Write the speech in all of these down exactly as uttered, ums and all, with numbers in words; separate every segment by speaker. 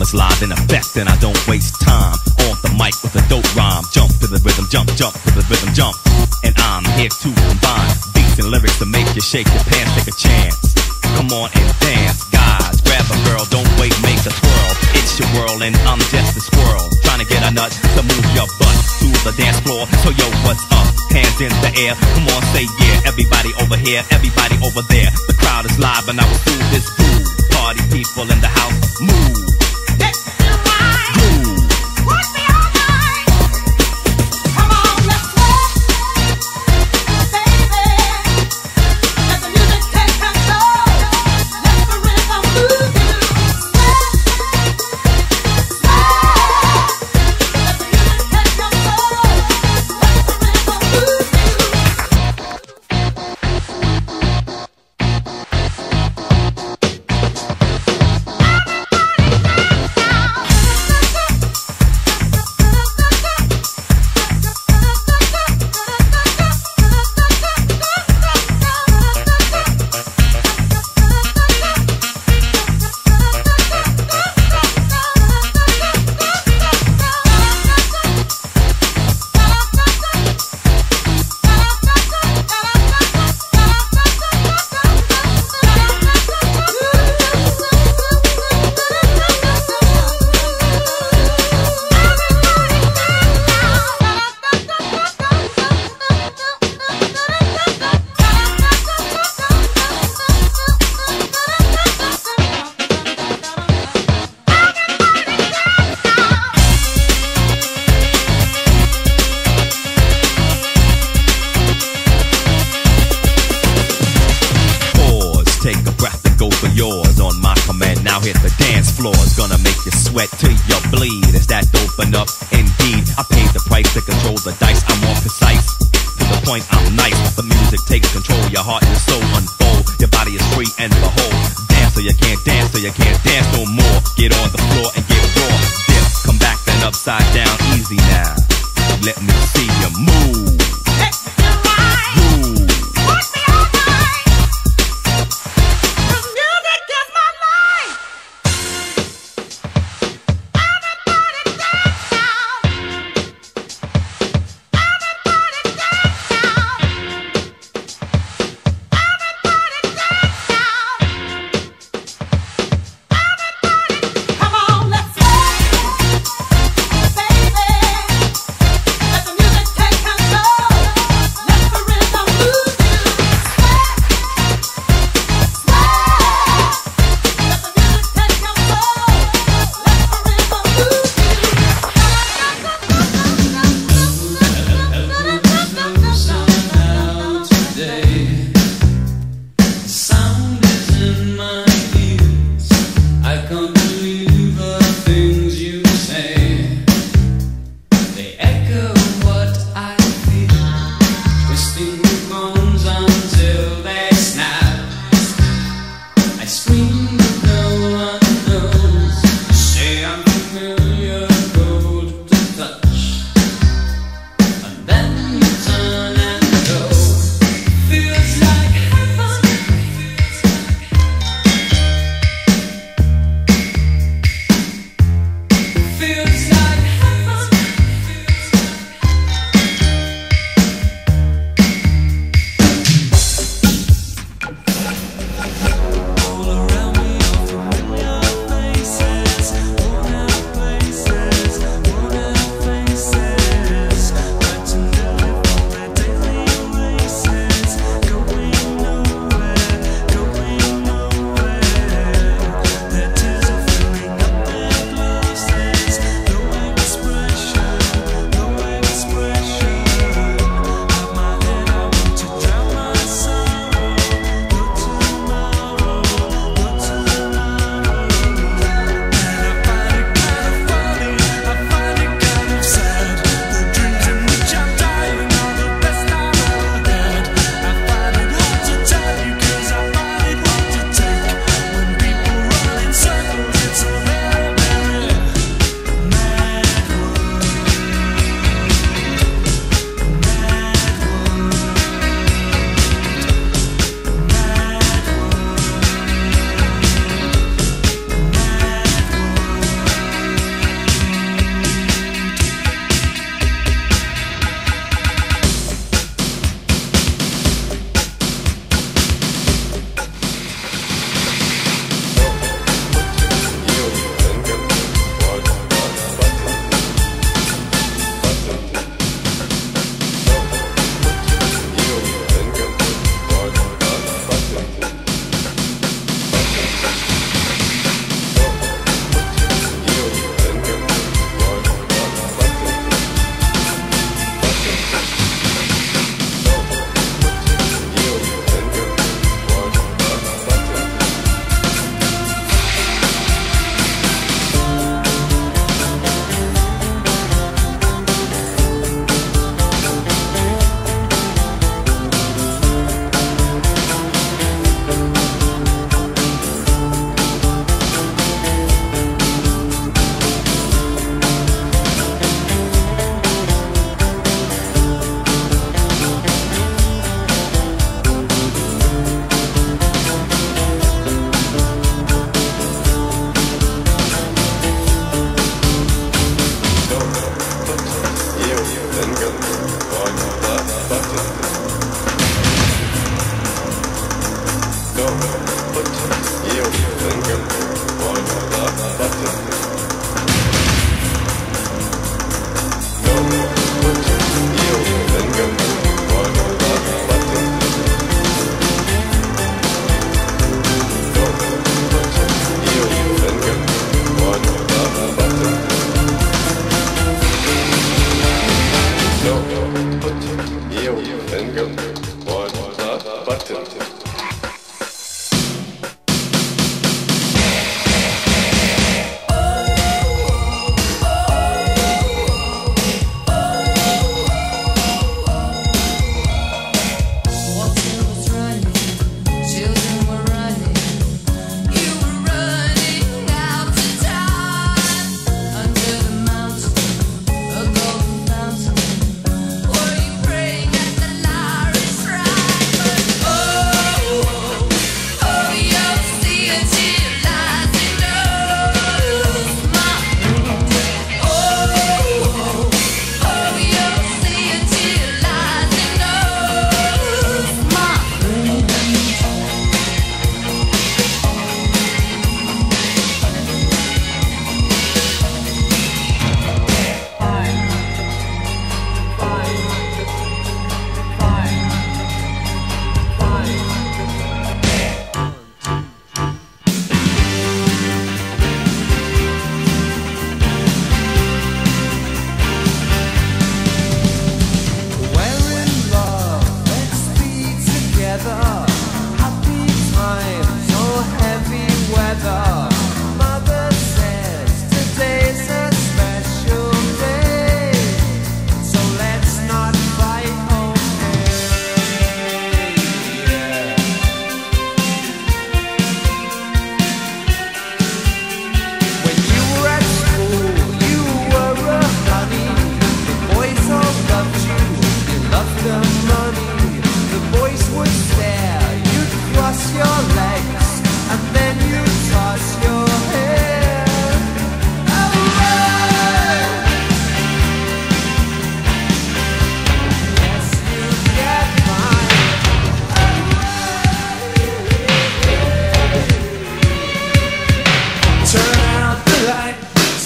Speaker 1: is live in effect and I don't waste time. On the mic with a dope rhyme. Jump to the rhythm, jump, jump to the rhythm, jump. And I'm here to combine beats and lyrics to make you shake your pants, take a chance. Come on and dance, guys. Grab a girl, don't wait, make a twirl. It's your world and I'm just a squirrel. Trying to get a nut to move your butt to the dance floor. So yo, what's up? Hands in the air. Come on, say yeah. Everybody over here, everybody over there. The crowd is live and I will do this groove. Party people in the house, move.
Speaker 2: Let's do right.
Speaker 1: Groove.
Speaker 2: Won't be all night. Come on, let's rock, baby. Let the music take control. Let the rhythm move you. Sweat, sweat. Let the music take control. Let the rhythm move you.
Speaker 1: Take a breath and go for yours on my command. Now hit the dance floor. It's gonna make you sweat till you bleed. Is that open up? Indeed, I paid the price to control the dice. I'm more precise. To the point, I'm nice. The music takes control. Your heart and soul unfold. Your body is free and behold. Dance so you can't dance, so you can't dance no more. Get on the floor and get raw. Dip, come back then upside down. Easy now. Let me see you move.
Speaker 2: Let's do right.
Speaker 1: Move.
Speaker 2: Won't be all night. The music is my life. Everybody dance now. Everybody dance now. Everybody dance now. Everybody, come on, let's rock, baby. Let the music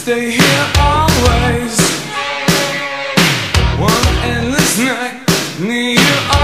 Speaker 3: stay here always. One endless night, need you